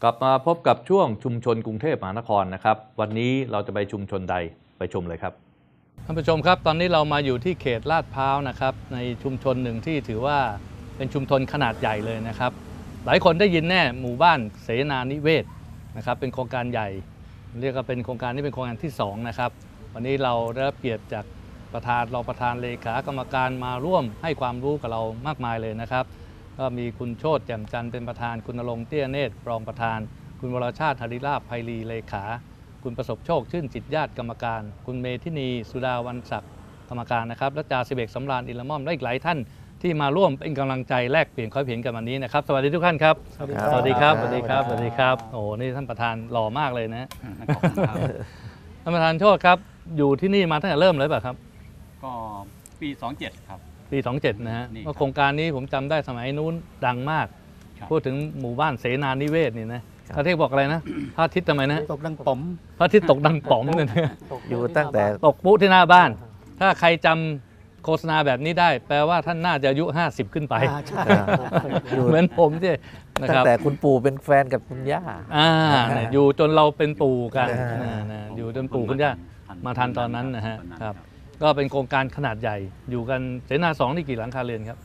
กลับมาพบกับช่วงชุมชนกรุงเทพมหานครนะครับวันนี้เราจะไปชุมชนใดไปชมเลยครับท่านผู้ชมครับตอนนี้เรามาอยู่ที่เขตลาดพร้าวนะครับในชุมชนหนึ่งที่ถือว่าเป็นชุมชนขนาดใหญ่เลยนะครับหลายคนได้ยินแน่หมู่บ้านเสนานิเวศนะครับเป็นโครงการใหญ่เรียกว่าเป็นโครงการนี้เป็นโครงการที่2นะครับวันนี้เราได้รับเกียรติจากประธานรองประธานเลขากรรมการมาร่วมให้ความรู้กับเรามากมายเลยนะครับก็มีคุณโชติแจ่มจันทร์เป็นประธานคุณณรงค์เตี้ยเนตรรองประธานคุณวรชาติหริราภไพลีเลขาคุณประสบโชคชื่นจิตญาติกรรมการคุณเมธินีสุดาวันศักดิ์กรรมการนะครับและจ่าสิบเอกสำราญอินละม่อมและอีกหลายท่านที่มาร่วมเป็นกำลังใจแลกเปลี่ยนความเห็นกันวันนี้นะครับสวัสดีทุกท่านครับสวัสดีครับสวัสดีครับสวัสดีครับโอ้นี่ท่านประธานหล่อมากเลยนะท่านประธานโชติครับอยู่ที่นี่มาตั้งแต่เริ่มเลยป่ะครับก็ปี27ครับปี27นะฮะโครงการนี้ผมจำได้สมัยนู้นดังมากพูดถึงหมู่บ้านเสนานิเวศนี่นะพระเทพบอกอะไรนะพระอาทิตย์ทำไมนะตกดังป๋อมพระอาทิตย์ตกดังป๋อมเนี่ยอยู่ตั้งแต่ตกปุ๊ที่หน้าบ้านถ้าใครจำโฆษณาแบบนี้ได้แปลว่าท่านน่าจะอายุ50ขึ้นไปเหมือนผมใช่นะครับตั้งแต่คุณปู่เป็นแฟนกับคุณย่าอยู่จนเราเป็นปู่กันอยู่จนปู่คุณย่ามาทันตอนนั้นนะฮะครับก็เป็นโครงการขนาดใหญ่อยู่กันเสนา2นี่กี่หลังคาเรือนครับ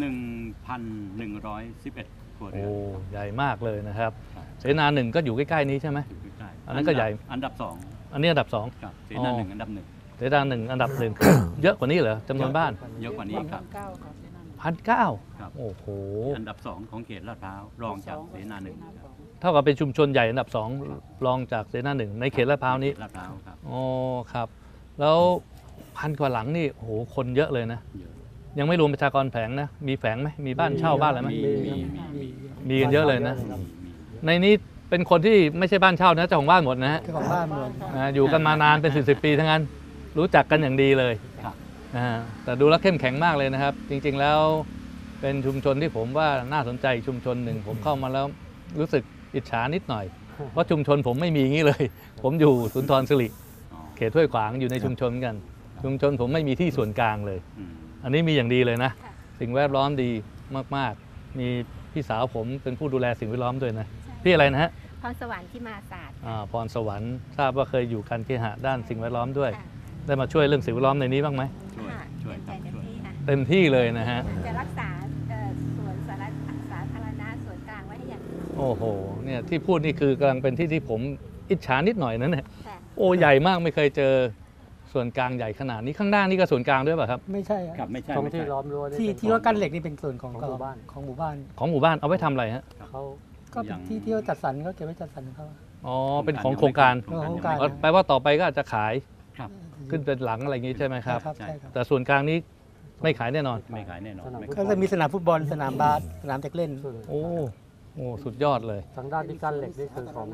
1,111 ครัวเรือนโอ้ใหญ่มากเลยนะครับเสนา1ก็อยู่ใกล้ๆนี้ใช่ไหมอันนั้นก็ใหญ่อันดับ2 อันนี้อันดับ2 ครับเสนา1อันดับ1 เสนา1อันดับ1เยอะกว่านี้เหรอจำนวนบ้านเยอะกว่านี้ครับ 1,900 ครับโอ้โหอันดับ2ของเขตลาดพร้าวรองจากเสนา1 เท่ากับเป็นชุมชนใหญ่อันดับ2รองจากเสนา1ในเขตลาดพร้าวนี้ลาดพร้าวครับอ๋อครับแล้ว1,000 กว่าหลังนี่โอ้โหคนเยอะเลยนะยังไม่รวมประชากรแฝงนะมีแฝงไหมมีบ้านเช่าบ้านอะไรไหมมีกันเยอะเลยนะในนี้เป็นคนที่ไม่ใช่บ้านเช่านะเจ้าของบ้านหมดนะฮะเจ้าของบ้านหมดอยู่กันมานานเป็น10 ปีทั้งนั้นรู้จักกันอย่างดีเลยแต่ดูแล้วเข้มแข็งมากเลยนะครับจริงๆแล้วเป็นชุมชนที่ผมว่าน่าสนใจชุมชนหนึ่งผมเข้ามาแล้วรู้สึกอิจฉานิดหน่อยเพราะชุมชนผมไม่มีงี้เลยผมอยู่สุนทรสิริเขตห้วยขวางอยู่ในชุมชนกันชุมชนผมไม่มีที่ส่วนกลางเลยอันนี้มีอย่างดีเลยนะสิ่งแวดล้อมดีมากๆมีพี่สาวผมเป็นผู้ดูแลสิ่งแวดล้อมด้วยนะพี่อะไรนะฮะพรสวรรค์ที่มาศาสตร์พรสวรรค์ทราบว่าเคยอยู่การเคหะด้านสิ่งแวดล้อมด้วยได้มาช่วยเรื่องสิ่งแวดล้อมในนี้บ้างไหมช่วยเต็มที่เลยนะฮะจะรักษาสวนสาธารณะส่วนกลางไว้ให้อย่างดีโอ้โหเนี่ยที่พูดนี่คือกำลังเป็นที่ผมอิจฉานิดหน่อยนั่นแหละโอ้ใหญ่มากไม่เคยเจอส่วนกลางใหญ่ขนาดนี้ข้างหน้านี่ก็ส่วนกลางด้วยป่ะครับไม่ใช่ครับไม่ใช่ตรงที่ล้อมรั้วที่ว่ากั้นเหล็กนี่เป็นส่วนของหมู่บ้านของหมู่บ้านเอาไว้ทำอะไรฮะเขาก็เป็นที่เขาจัดสรรก็เก็บไว้จัดสรรเขาอ๋อเป็นของโครงการแปลว่าต่อไปก็อาจจะขายขึ้นเป็นหลังอะไรอย่างนี้ใช่ไหมครับแต่ส่วนกลางนี้ไม่ขายแน่นอนไม่ขายแน่นอนก็จะมีสนามฟุตบอลสนามบาสสนามเด็กเล่นโอ้สุดยอดเลยทางด้านที่กั้นเหล็กนี่คือของ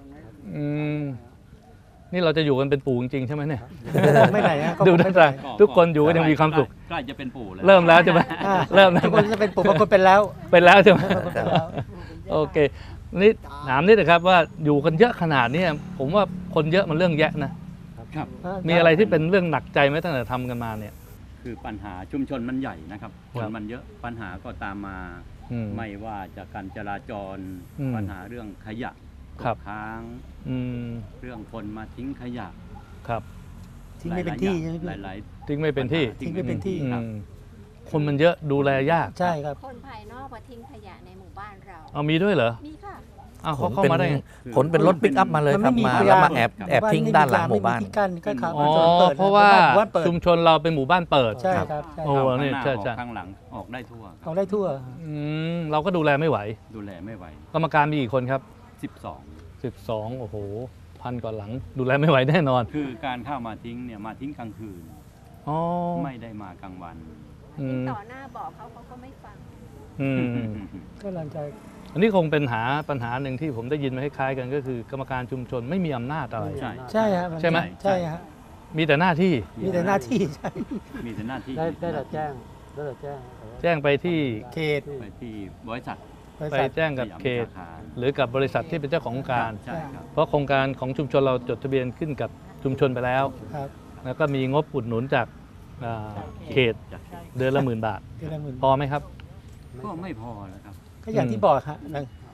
นี่เราจะอยู่กันเป็นปู่จริงๆใช่ไหมเนี่ยไม่ไหนดูได้ใจทุกคนอยู่กันยังมีความสุขใกล้จะเป็นปู่แล้วเริ่มแล้วใช่ไหมเริ่มทุกคนจะเป็นปู่บางคนเป็นแล้วใช่ไหมโอเคนี่ถามนิดนะครับว่าอยู่กันเยอะขนาดนี้ผมว่าคนเยอะมันเรื่องแยะนะครับมีอะไรที่เป็นเรื่องหนักใจไหมตั้งแต่ทำกันมาเนี่ยคือปัญหาชุมชนมันใหญ่นะครับคนมันเยอะปัญหาก็ตามมาไม่ว่าจะการจราจรปัญหาเรื่องขยะค้างเรื่องคนมาทิ้งขยะครับทิ้งไม่เป็นที่หลายทิ้งไม่เป็นที่ทิ้งไม่เป็นที่คนมันเยอะดูแลยากใช่ครับคนภายนอกมาทิ้งขยะในหมู่บ้านเรามีด้วยเหรอมีค่ะเขาเข้ามาได้ขนเป็นรถปิกอัพมาเลยครับมาแล้วมาแอบทิ้งด้านหลังหมู่บ้านเพราะว่าชุมชนเราเป็นหมู่บ้านเปิดใช่ครับโอ้นี่ใช่ข้างหลังออกได้ทั่วเราก็ดูแลไม่ไหวกรรมการมีกี่คนครับ12โอ้โห1,000 กว่าหลังดูแลไม่ไหวแน่นอนคือการเข้ามาทิ้งเนี่ยมาทิ้งกลางคืนไม่ได้มากลางวันต่อหน้าบอกเขาก็ไม่ฟังก็หลังจากอันนี้คงเป็นปัญหาหนึ่งที่ผมได้ยินมาคล้ายๆกันก็คือกรรมการชุมชนไม่มีอำนาจอะไรใช่ครับใช่ไหมใช่ครับมีแต่หน้าที่ใช่มีแต่หน้าที่ได้แต่แจ้งไปที่เขตไปที่บริษัทไปแจ้งกับเขตหรือกับบริษัทที่เป็นเจ้าของโครงการเพราะโครงการของชุมชนเราจดทะเบียนขึ้นกับชุมชนไปแล้วแล้วก็มีงบอุดหนุนจากเขตเดือนละ10,000 บาทพอไหมครับก็ไม่พอแล้วครับก็อย่างที่บอกครับ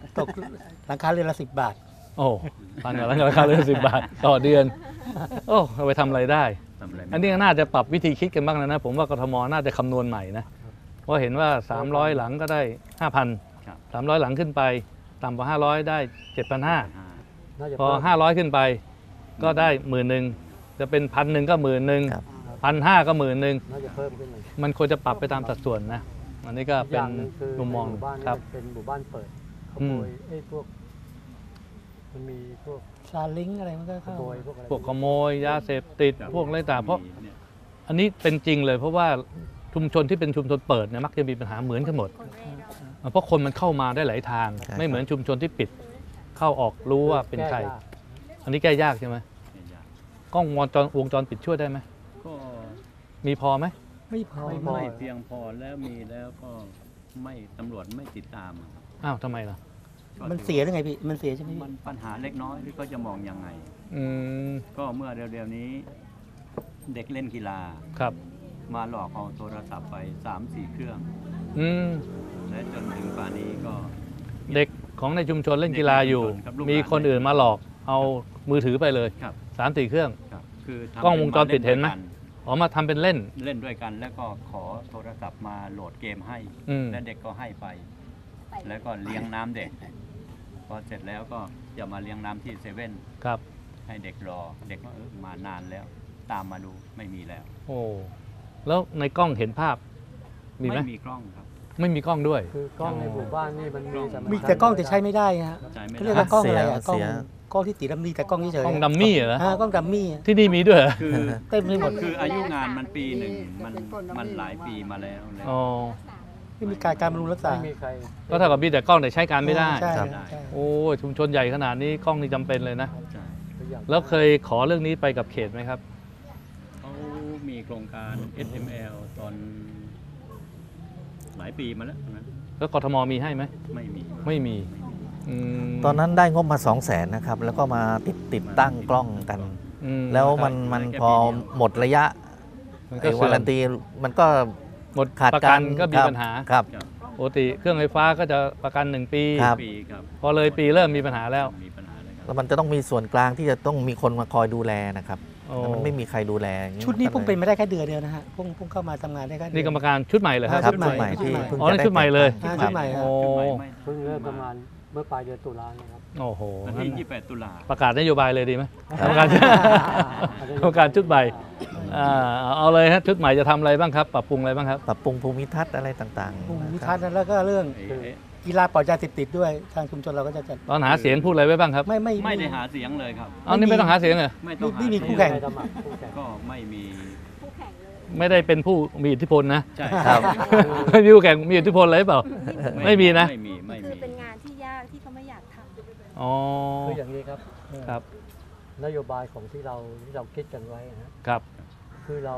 ตกหลังคาเรือนละ10 บาทโอ้พันกับราคาเรือน10 บาทต่อเดือนโอ้เอาไปทำอะไรได้ทำอะไรไม่อันนี้น่าจะปรับวิธีคิดกันบ้างนะผมว่ากทมน่าจะคำนวณใหม่นะเพราะเห็นว่า300หลังก็ได้ 5,000 ครับ 300หลังขึ้นไปต่ำกว่า500ได้ 7,500 น่าจะพอ 500 ขึ้นไปก็ได้10,000จะเป็น1,000ก็10,000 ครับ 1,500ก็10,000 น่าจะเพิ่มขึ้นเลยมันควรจะปรับไปตามสัดส่วนนะอันนี้ก็เป็นมุมมองครับเป็นหมู่บ้านเปิดขอืโมมยพวกมันมีพวกซาลิงอะไรมันก็ขเข้าโมยพวกอะไรพวกขโมยยาเสพติดครับพวกอะไรต่างเพราะเนี่ยอันนี้เป็นจริงเลยเพราะว่าชุมชนที่เป็นชุมชนเปิดเนี่ยมักจะมีปัญหาเหมือนกันหมดคนเร่ร่อนเพราะคนมันเข้ามาได้หลายทางใช่ไม่เหมือนชุมชนที่ปิดเข้าออกรู้ว่าเป็นใครแก้ยากอันนี้แก้ยากใช่ไหมเนี่ยยากกล้องวงจรปิดช่วยได้ไหมก็มีพอไหมไม่พอไม่เพียงพอแล้วมีแล้วก็ไม่ตำรวจไม่ติดตามอะครับอ้าวทำไมล่ะมันเสียหรือไงพี่มันเสียใช่ไหมพี่มันปัญหาเล็กน้อยที่เขาจะมองยังไงอืมก็เมื่อเร็วๆนี้ เด็กเล่นกีฬาครับมาหลอกเอาโทรศัพท์ไป 3-4 เครื่องอืมและจนถึงป่านนี้ก็เด็กของในชุมชนเล่นกีฬาอยู่เด็กในชุมชนครับลูกหลานมีคนอื่นมาหลอกเอามือถือไปเลยครับ 3-4 เครื่องครับคือทำกล้องวงจรปิดเห็นไหมล่ด้วยกัออกมาทำเป็นเล่นเล่นด้วยกันแล้วก็ขอโทรศัพท์มาโหลดเกมให้อืมและเด็กก็ให้ไป แล้วก็เลี้ยงน้ำเด็ก พอเสร็จแล้วก็จะมาเลี้ยงน้ำที่เซเว่นครับให้เด็กรอ เด็กก็มานานแล้ว ตามมาดูไม่มีแล้วโอ้แล้วในกล้องเห็นภาพมีไหมไม่มีกล้องครับไม่มีกล้องด้วยคือกล้องในหมู่บ้านนี่มันมีสาารถมีแต่กล้องแต่ใช้ไม่ได้ฮะใช้ไม่เขาเรียกได้ว่ากล้องอะไรอะเสียกล้องที่ติดแล้วมีแต่กล้องเฉยๆกล้องดัมมี่เหรอกล้องดัมมี่อะที่นี่มีด้วยเหรอคือเต็มไปหมดคืออายุงานมันปีหนึ่งมันหลายปีมาแล้วแล้วอ๋อไม่มีการบำรุงรักษาไม่มีใครก็เท่ากับมีแต่กล้องแต่ใช้การไม่ได้ใช่ครับใช่โอ้ยชุมชนใหญ่ขนาดนี้กล้องนี่จำเป็นเลยนะใช่ตัวอย่างแล้วเคยขอเรื่องนี้ไปกับเขตไหมครับเขามีโครงการ SML ตอนหลายปีมาแล้วนะแล้วกทมมีให้ไหมไม่มีไม่มีอืมตอนนั้นได้งบมา 200,000นะครับ แล้วก็มาติดตั้งกล้องกันอืมแล้วมันพอหมดระยะมันก็ไอ้วาเสื่อรัมนตีมันก็หมดขาดประกากัรนก็มีครับปัญหาครับครับปกติเครื่องไฟฟ้าก็จะประกัน1 ปีครับปีครับพอเลยปีเริ่มมีปัญหาแล้วมีปัญหาเลยครับแล้วมันจะต้องมีส่วนกลางที่จะต้องมีคนมาคอยดูแลนะครับโอ้แต่มันไม่มีใครดูแลอย่างชุดนี้เพิ่งเป็นมาได้แค่เดือนเดียวนะฮะเพิ่งเข้ามาทำงานได้แค่เดืนี่กรรมการชุดใหม่เลยครับครับชุดใหม่ที่ชุดใหม่เพิ่งอ๋อจะนี่ได้ชุดใหม่เลยอ่าคชุรับดใหม่โอ้ชุดใหม่ไม่เพิ่งเริ่มทำงานเมื่อปลายเดือนตุลาเนี่ยครับโอ้โหวันงั้นที่ 28 ตุลาประกาศนโยบายเลยดีไหมกรรมการ กรรมการชุดใหม่เอาเลยฮะชุดใหม่จะทำอะไรบ้างครับ ปรับปรุงอะไรบ้างครับปรับปรุงภูมิทัศน์อะไรต่างภูมิๆทัศน์แล้วก็เรื่องไอ้ไอ้กีฬาปลอดยาเสพติดด้วยทางชุมชนเราก็จะจัดตอนหาเสียงพูดอะไรไว้บ้างครับไม่ได้หาเสียงเลยครับเอานี่ไม่ต้องหาเสียงเหรอไม่ต้องหาไม่มีเสียงคู่แข่งใครสมัครคู่แข่งก็ไม่มีคู่แข่งเลยไม่ได้เป็นผู้มีอิทธิพลนะใช่ครับไม่มีผู้แข่งมีอิทธิพลอะไรหรือเปล่า ไม่มีนะไม่มีไม่คืมีอเป็นงานที่ยากที่เขาไม่อยากทำอ๋อคืออย่างนี้ครับครับนโยบายของที่เราคิดกันไว้นะฮะครับคือเรา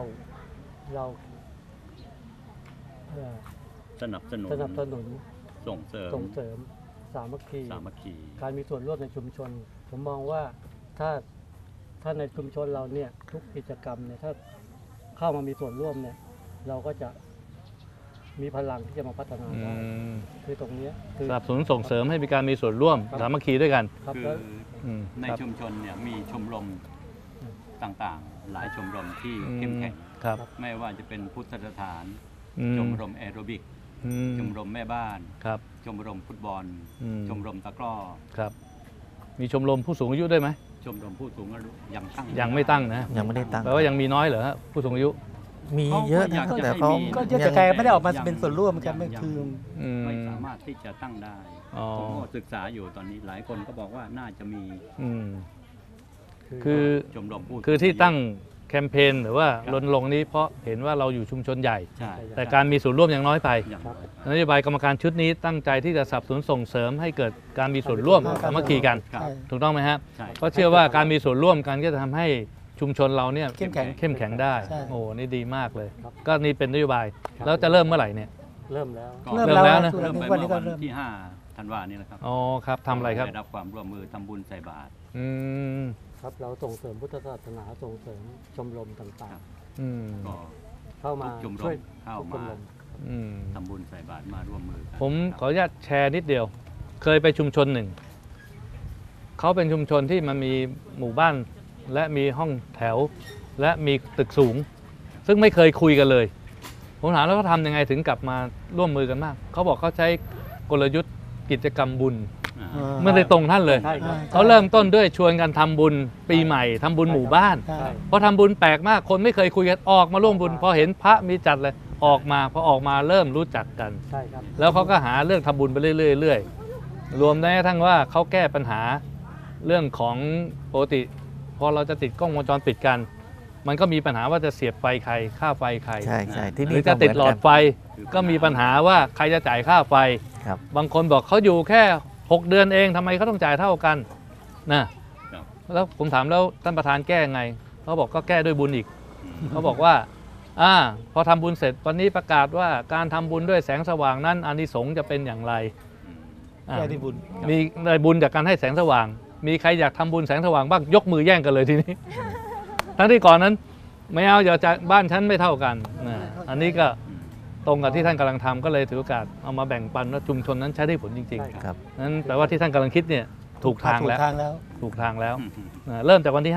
เอ่อสนับสนุนสนับสนุนส่งเสริมส่งเสริมสามัคคีสามัคคีการมีส่วนร่วมในชุมชน ผมมองว่าถ้าในชุมชนเราเนี่ยทุกกิจกรรมเนี่ยถ้าเข้ามามีส่วนร่วมเนี่ย เราก็จะมีพลังที่จะมาพัฒนาอืได้มคือตรงเนี้ยคือสนับสนุนส่งเสริมให้มีการมีส่วนร่วมสามัคคีด้วยกันครับคือแล้วอืมในครับชุมชนเนี่ยมีชมรมต่างๆ หลายชมรมที่อืมเข้มแข็งครับไม่ว่าจะเป็นพุทธสถานอืชมรมแอโรบิกอืมชมรมแม่บ้านครับชมรมฟุตบอลอืมชมรมตะกร้อครับ มีชมรมผู้สูงอายุด้วยไหมชมรมผู้สูงอายุยังตั้งยังไม่ตั้งนะยังไม่ได้ตั้งแปลว่ายังมีน้อยเหรอฮะผู้สูงอายุมีเยอะนะแต่เขาก็เยอะแต่แกไม่ได้ออกมาเป็นส่วนร่วมกันไม่คืออืมไม่สามารถที่จะตั้งได้อ๋อผมก็ศึกษาอยู่ตอนนี้หลายคนก็บอกว่าน่าจะมีอืมคือชมรมผู้สูงคือที่ายุตั้งแคมเปญหรือว่ารณรงค์นี้เพราะเห็นว่าเราอยู่ชุมชนใหญ่ใช่แต่การมีส่วนร่วมยังน้อยไปอย่างน้อยไปนโยบายกรรมการชุดนี้ตั้งใจที่จะสนับสนุนส่งเสริมให้เกิดการมีส่วนร่วมครับสามัคคีกันครับใช่ถูกต้องไหมฮะใช่เพราะเชื่อว่าการมีส่วนร่วมกันก็จะทำให้ชุมชนเราเนี่ยเข้มแข็งเข้มแข็งได้ใช่โอ้นี่ดีมากเลยครับก็นี่เป็นนโยบาย แล้วจะเริ่มเมื่อไหร่เนี่ยเริ่มแล้วก็เริ่มเริ่มแล้แล้ว วนะนะเริ่มไปวันเมื่นี้อก็วันเริ่มที่5 ธันวานี่แหละครับอ๋อครับทำอะไรครับได้รับความร่วมมือทำบุญใส่บาตรอืมครับเราส่งเสริมพุทธศาสนาส่งเสริมชมรมต่างอืมก็ๆ เข้ามาทุกชมรช่วยมเข้าทุกชมามรมอืมทำบุญใส่บาตรมาร่วมมือกันผมครับขออนุญาตแชร์นิดเดียวเคยไปชุมชนหนึ่งเขาเป็นชุมชนที่มันมีหมู่บ้านและมีห้องแถวและมีตึกสูง ซึ่งไม่เคยคุยกันเลยผมถามแล้วเขาทำยังไงถึงกลับมาร่วมมือกันมากเขาบอกเขาใช้กลยุทธ์กิจกรรมบุญไม่ได้ตรงท่านเลยใช่ครับเขาเริ่มต้นด้วยชวนกันทำบุญปีใหม่ทำบุญหมู่บ้านใช่พอทำบุญแปลกมากคนไม่เคยคุยกันออกมาร่วมบุญพอเห็นพระมีจัดเลยออกมาพอออกมาเริ่มรู้จักกันใช่ครับแล้วเขาก็หาเรื่องทำบุญไปเรื่อยๆรวมได้กระทั่งว่าเขาแก้ปัญหาเรื่องของปกติพอเราจะติดกล้องวงจรปิดกัน มันก็มีปัญหาว่าจะเสียบไฟใครค่าไฟใครใช่ใช่ที่หนี่รือจะติดหลอดไฟก็มีปัญหาว่าใครจะจ่ายค่าไฟครับบางคนบอกเขาอยู่แค่6 เดือนเองทำไมเขาต้องจ่ายเท่ากันนะแล้วผมถามแล้วท่านประธานแก้ไงเขาบอกก็แก้ด้วยบุญอีกเขาบอกว่าพอทำบุญเสร็จวันนี้ประกาศว่าการทำบุญด้วยแสงสว่างนั้นอานิสงส์จะเป็นอย่างไรแก้ด้วยบุญมีได้บุญจากการให้แสงสว่าง มีใครอยากทำบุญแสงสว่างบ้างยกมือแย่งกันเลยทีนี้ ทั้งที่ก่อนนั้นไม่เอาอย่าจะบ้านฉันไม่เท่ากันนะอันนี้ก็ตรงกับที่ท่านกำลังทำก็เลยถือโอกาสเอามาแบ่งปันว่าชุมชนนั้นใช้ได้ผลจริงใช่ครับๆนั้นแปลว่าที่ท่านกำลังคิดเนี่ยถูกทางแล้วถูกทางแล้วถูกทางแล้วเริ่มจากวันที่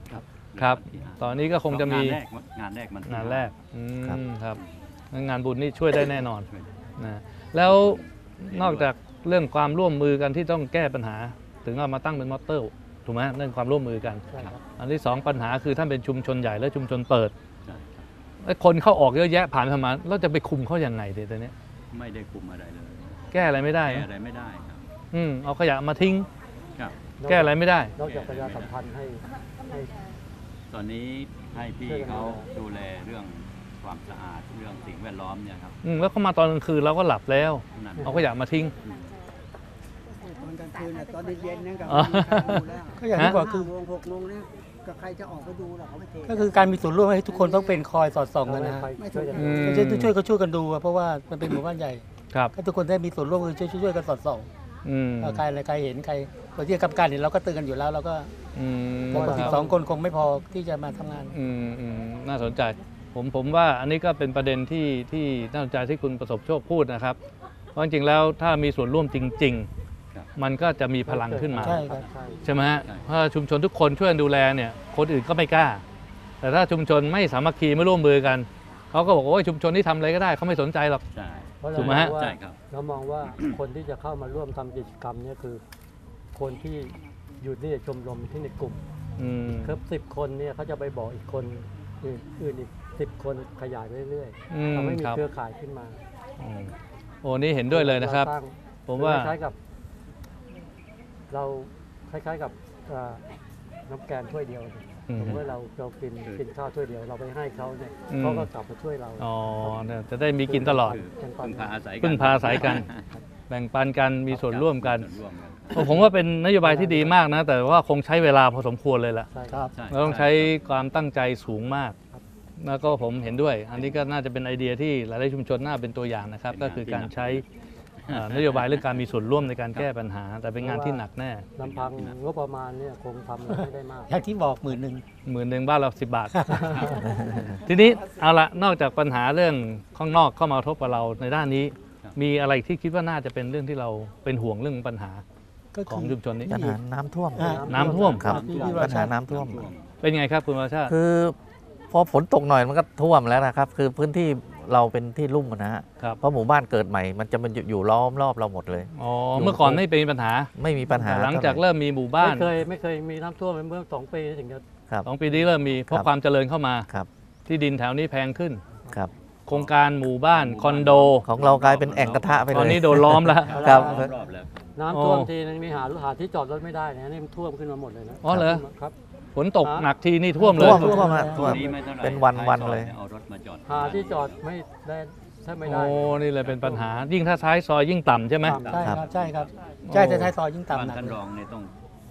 5 ครับ ตอนนี้ก็คงจะมีงานแรกมันงานแรกครับครับงั้นงานบุญนี่ช่วยได้แน่นอนนะแล้วนอกจากเรื่องความร่วมมือกันที่ต้องแก้ปัญหา ถึงเอามาตั้งเป็นมอเตอร์ถูกไหมเรื่องความร่วมมือกันใช่ครับอันที่ 2 ปัญหาคือท่านเป็นชุมชนใหญ่และชุมชนเปิดไอ้คนเข้าออกเยอะแยะผ่านเข้ามาเราจะไปคุมเขาอย่างไงเดี๋ยวนี้ไม่ได้คุมอะไรเลยแก้อะไรไม่ได้แก้นะอะไรไม่ได้ครับเอาขยะมาทิ้งครับแก้อะไรไม่ได้นอกจากประชาสัมพันธ์ให้ตอนนี้ให้พี่เขาดูแลเรื่องความสะอาดเรื่องสิ่งแวดล้อมเนี่ยครับแล้วเขามาตอนกลางคืนเราก็หลับแล้วนั่นเอาขยะมาทิ้งตอนกลางคืนน่ะตอนเย็นๆนั่นก็อ๋อดูแล้วก็อย่างที่บอกคือ 5 โมง 6 โมงนี่ก็ใครจะออกไปดูหรอกเขาไม่เทก็คือการมีส่วนร่วมให้ทุกคนต้องเป็นคอยสอดส่องกันนะฮะไม่ถูกไม่ใช่ช่วยก็ช่วยกันดูอะเพราะว่ามันเป็นหมู่บ้านใหญ่ครับถ้าทุกคนได้มีส่วนร่วมคือช่วยกันสอดส่องอืมใครอะไรใครเห็นใครคนที่กำกับเห็นเราก็เตือนกันอยู่แล้วเราก็อืมแต่คน12 คนคงไม่พอที่จะมาทำงานน่าสนใจผมว่าอันนี้ก็เป็นประเด็นที่น่าสนใจที่คุณประสบโชคพูดนะครับเพราะจริงๆแล้วถ้ามีส่วนร่วมจริง ๆ มันก็จะมีพลังขึ้นมาใช่ครับใช่ไหมฮะเพราะชุมชนทุกคนช่วยกันดูแลเนี่ยคนอื่นก็ไม่กล้า แต่ถ้าชุมชนไม่สามัคคีไม่ร่วมมือกันเขาก็บอกว่าโอ้ยชุมชนที่ทำอะไรก็ได้เขาไม่สนใจหรอกใช่เพราะถูเรากไหมมอฮะงว่าใช่ครับเรามองว่า คนที่จะเข้ามาร่วมทำกิจกรรมเนี่ยคือ คนที่อยู่ในชมรมที่ในกลุ่มอืมครับ10 คนเนี่ยเขาจะไปบอกอีกคนอื่นอีก10 คนขยายไปเรื่อยอืมๆทำให้มีครับเครือข่ายขึ้นมาอืมโอ้นี่เห็นด้วยเลยนะครับาสางผมว่าคล้ายๆกับ เราคล้ายๆกับน้ำแกงถ้วยเดียวเนี่ยอืมสมมติว่าเรากินข้าวถ้วยเดียวเราไปให้เขาเนี่ยอืมเขาก็กลับมาช่วยเราอ๋อเนี่ยจะได้มีกินตลอดคือพึ่งพาอาศัยกันพึ่งพาอาศัยกัน แบ่งปันกันมีส่วนร่วมกันส่วนร่วมกันผมว่าเป็นนโยบายที่ดีมากนะ แต่ว่าคงใช้เวลาพอสมควรเลยล่ะใช่ครับใช่เราต้องใช้ความตั้งใจสูงมาก แล้วก็ผมเห็นด้วย อันนี้ก็น่าจะเป็นไอเดียที่หลายๆชุมชนน่าเป็นตัวอย่างนะครับ ก็คือการใช้นโยบายเรื่องการมีส่วนร่วมในการแก้ปัญหา แต่เป็นงานที่หนักแน่ลำพังงบประมาณเนี่ยคงทำอะไรไม่ได้มากอย่างที่บอก10,000 10,000บ้านเรา10 บาท ทีนี้เอาละนอกจากปัญหาเรื่องข้างนอกเข้ามากระทบกับเราในด้านนี้ มีอะไรที่คิดว่าน่าจะเป็นเรื่องที่เราเป็นห่วงเรื่องปัญหาก็ของคือชุมชนนี้ปัญหาน้ำท่วมน้ำท่วมครับที่ปัญหาน้ำท่วมเป็นไงครับคุณวรชาติคือพอฝนตกหน่อยมันก็ท่วมแล้วนะครับ คือพื้นที่เราเป็นที่ลุ่มนะฮะครับเพราะหมู่บ้านเกิดใหม่มันจะมันอยู่ล้อมรอบเราหมดเลยอ๋อเมื่อก่อนไม่เป็นปัญหาไม่มีปัญหาแต่หลังจากท่ไหเริ่มมีหมู่บ้านไม่เคยมีน้ำท่วมเมื่อ2 ปีถึงจะครับ 2 ปีนี้เริ่มมีเพราะครับความเจริญเข้ามาครับที่ดินแถวนี้แพงขึ้นครับโครงการหมู่บ้านคอนโดของเรากลายเป็นแอ่งกระทะไปเลยตอนนี้โดนล้อมแล้วครับรอบแล้วน้ำท่วมทีนึงมีหาที่จอดรถไม่ได้นะนี่มันท่วมขึ้นมาหมดเลยนะอ๋อเหรอครับฝนตกหนักทีนี่ท่วมเลยท่วมฮะท่วมนี้ไม่ท่าไหร่เป็นวันๆเลยเอารถมาจอดหาที่จอดไม่ได้ถ้าไม่ได้โอ้นี่เลยเป็นปัญหา ยิ่งถ้าท้ายซอยยิ่งต่ำใช่ไหมต่ำใช่ครับใช่ครับใช่แต่ท้ายซอยยิ่งบ้านต่ำหนักท่านรองเนี่ยต้อง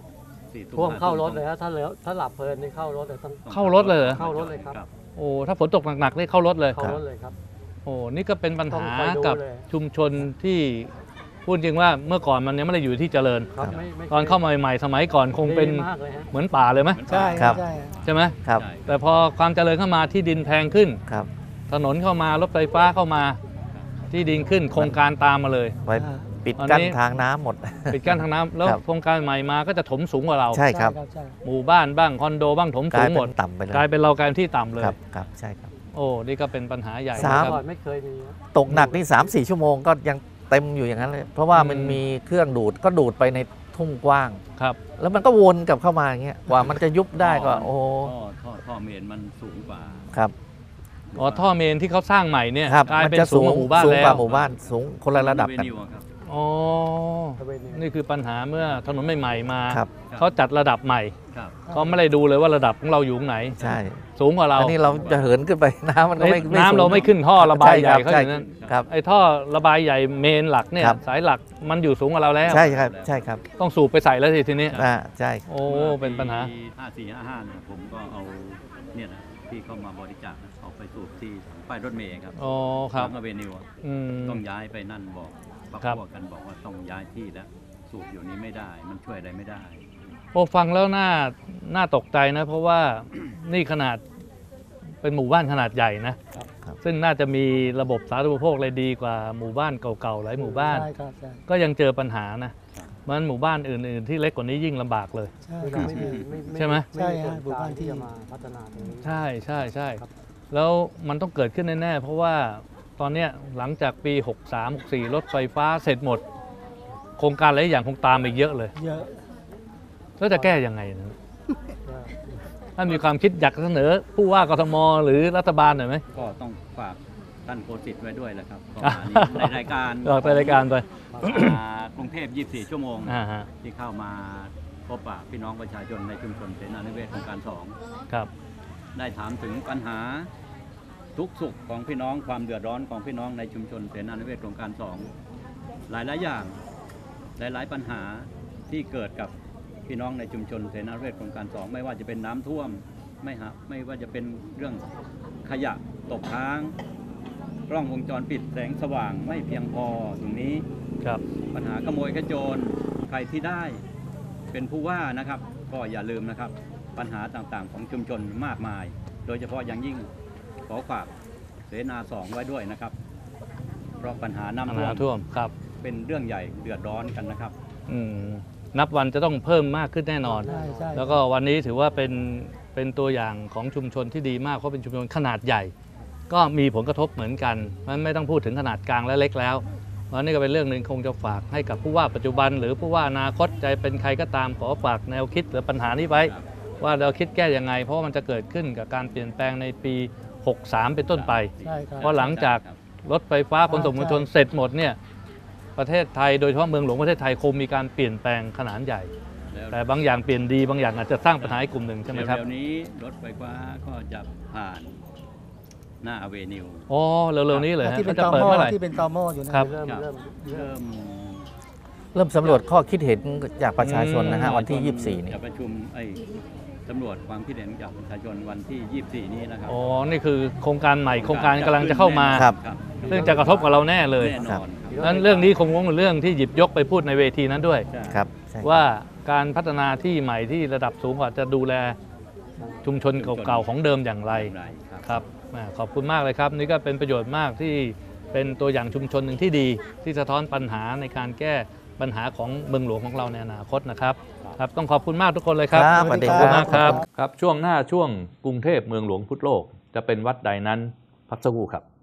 4 ท่วมเข้ารถเลยฮะถ้าหลับเพลินนี่เข้ารถเลยต้องเข้ารถเลยเหรอเข้ารถเลยครับโอ้ถ้าฝนตกหนักๆนี่เข้ารถเลยเข้ารถเลยครับโอ้นี่ก็เป็นปัญหาต้องคอยดูกับเลยชุมชนที่พูดจริงว่าเมื่อก่อนมันยังไม่ได้อยู่ที่เจริญครับตอนเข้ามาใหม่ๆสมัยก่อนคงเป็นดีมากเลยฮะเหมือนป่าเลยไหมใช่ครับใช่ใช่ไหมครับใช่แต่พอความเจริญเข้ามาที่ดินแพงขึ้นครับถนนเข้ามารถไฟฟ้าเข้ามาที่ดินขึ้นโครงการตามมาเลยไว้ปิดกั้นอันนี้ทางน้ำหมดปิดกั้นทางน้ำแล้วครับโครงการใหม่มาก็จะถมสูงกว่าเราใช่ครับใช่หมู่บ้านบ้างคอนโดบ้างถมกสูลายงหเป็มดนต่ำไปเลยกลายเป็นเรากลายเป็นที่ต่ำเลยครับครับใช่ครับโอ้นี่ก็เป็นปัญหาใหญ่สามนะคก่อรับนไม่เคยมีนะตกหนักนี่3-4 ชั่วโมงก็ยังเต็มอยู่อย่างนั้นเลย เพราะว่ามันอืมมีเครื่องดูดก็ดูดไปในทุ่งกว้างครับแล้วมันก็วนกลับเข้ามาอย่างเงี้ยกว่ามันจะยุบได้ก็โอ้ท่อเมนมันสูงกว่าครับอ๋อท่อเมนที่เขาสร้างใหม่เนี่ยครับกลายมันเป็นจะสูงกว่าหมู่บ้านสูงแล้กว่าว หมู่บ้านสูงคนละระดับกัน Avenue อะครับอ๋อตะเวนเนี่ยนี่คือปัญหาเมื่อถนนใหม่ๆมาครับเขาจัดระดับใหม่ครับเขาไม่ได้ดูเลยว่าระดับของเราอยู่ตรงไหนใช่สูงกว่าเราอันนี้เราจะเหินขึ้นไป น้ำมันก็ไม่น้ำสูงเราไม่ขึ้นท่อระบายใหญ่เขาใช่อยู่นั่นครับไอ้ท่อระบายใหญ่เมนหลักเนี่ยครับสายหลักมันอยู่สูงกว่าเราแล้วใช่ครับใช่ครับต้องสูบไปใส่แล้วทีนี้ใช่โอ้เป็นปัญหาปี5455เนี่ยผมก็เอาเนี่ยนะที่เข้ามาบริจาคนะเอาไปสูบที่ป้ายรถเมล์ครับอ๋อครับทางอเวนิวอะอืมต้องย้ายไปนั่นบอกพักครับพวกกันบอกว่าต้องย้ายที่แล้วสูบอยู่นี้ไม่ได้ มันช่วยอะไรไม่ได้โอ้ฟังแล้วน่าตกใจนะ เพราะว่า นี่ขนาดเป็นหมู่บ้านขนาดใหญ่นะครับซึ่งน่าจะมีระบบสาธารณูปโภคอะไรดีกว่าหมู่บ้านเก่าๆหลายหมู่บ้านใช่ครับใช่ก็ยังเจอปัญหานะมันหมู่บ้านอื่นๆ ที่เล็กกว่านี้ยิ่งลำบากเลยใช่คือคเรารับไม่มีใช่ไหมใช่ไม่มีฮะหมู่บ้านที่ที่จะมาพัฒนาตรงนี้ใช่ใช่ใช่แล้วมันต้องเกิดขึ้นแน่ๆเพราะว่าตอนเนี้ยหลังจากปี 63-64 รถไฟฟ้าเสร็จหมด โครงการหลายอย่างคงตามอีกเยอะเลยเยอะแล้วจะแก้ยังไงนะถ้ามีความคิดอยากเสนอผู้ว่ากทมหรือรัฐบาลหน่อยไหมก็ต้องฝากท่านโคสิทธิ์ไว้ด้วยแหละครับก็อ่ะมาในรายการออกไปรายการไปกรุงเทพ 24 ชั่วโมงอ่าฮะที่เข้ามาพบปะพี่น้องประชาชนในชุมชนเสนานิเวศโครงการครับ 2 ได้ถามถึงปัญหาทุกสุขของพี่น้องความเดือดร้อนของพี่น้องในชุมชนเสนานิเวศโครงการ 2 หลายๆอย่างหลายๆปัญหาที่เกิดกับพี่น้องในชุมชนเสนานิเวศโครงการ 2 ไม่ว่าจะเป็นน้ำท่วมไม่ว่าจะเป็นเรื่องขยะตกค้าง กล้องวงจรปิดแสงสว่างไม่เพียงพอตรงนี้ครับปัญหาขโมยขโจรใครที่ได้เป็นผู้ว่านะครับ ก็อย่าลืมนะครับ ปัญหาต่างๆของชุมชนมากมาย โดยเฉพาะอย่างยิ่งขอฝากเสนา2ไว้ด้วยนะครับ เพราะปัญหาปัญน้ำท่วหาม ท่วมครับเป็นเรื่องใหญ่เดือดร้อนกันนะครับอืมนับวันจะต้องเพิ่มมากขึ้นแน่นอนใช่ใช่แล้วก็วันนี้ถือว่าเป็นตัวอย่างของชุมชนที่ดีมากเพราะเป็นชุมชนขนาดใหญ่ ก็มีผลกระทบเหมือนกันมันไม่ต้องพูดถึงขนาดกลางและเล็กแล้วเพราะนี่ก็เป็นเรื่องหนึ่งคงจะฝากให้กับผู้ว่าปัจจุบัน หรือผู้ว่าอนาคตใจเป็นใครก็ตามขอฝากแนวคิดหรือปัญหานี้ไว้ครับว่าเราคิดแก้ยังไง เพราะว่ามันจะเกิดขึ้นกับการเปลี่ยนแปลงในปี 63 เป็นต้นไปใช่ครับเพราะหลังจากรถไฟฟ้าขนส่งมวลชนเสร็จหมดเนี่ยประเทศไทยโดยเฉพาะเมืองหลวงประเทศไทยคงมีการเปลี่ยนแปลงขนาดใหญ่แล้วแต่บางอย่างเปลี่ยนดีบางอย่างอาจจะสร้างปัญหาให้กลุ่มหนึ่งใช่ไหมครับเร็วๆนี้รถไฟฟ้าก็จะผ่านหน้าอเวนิวอ๋อเร็วๆนี้เลยฮะที่เป็นจะตอเปิดหม้อเมื่อไหร่ที่เป็นตอหม้ออยู่นะครับเริ่มครับเริ่มเริ่มสำรวจข้อคิดเห็นจากประชาชนนะฮะวันที่ 24 นี่จะประชุมตำรวจความคิดเห็นจากประชาชนวันที่ 24 นี้นะครับอ๋อนี่คือโครงการใหม่โครงการกำลังจะเข้ามาครับซึ่งจะกระทบกับเราแน่เลยแน่นอนนั้นเรื่องนี้คงเป็นเรื่องที่หยิบยกไปพูดในเวทีนั้นด้วยใช่ครับใช่ครับว่าการพัฒนาที่ใหม่ที่ระดับสูงกว่าจะดูแลชุมชนเก่าๆของเดิมอย่างไรอย่างไรครับครับขอบคุณมากเลยครับ นี่ก็เป็นประโยชน์มากที่เป็นตัวอย่างชุมชนหนึ่งที่ดี ที่สะท้อนปัญหาในการแก้ปัญหาของเมืองหลวงของเราในอนาคตนะครับครับต้องขอบคุณมากทุกคนเลยครับครับสวัสดีขอบคคุณรัมากครับบครับช่วงหน้าช่วงกรุงเทพเมืองหลวงพุทธโลกจะเป็นวัดใดนั้นพักสักครู่ครับ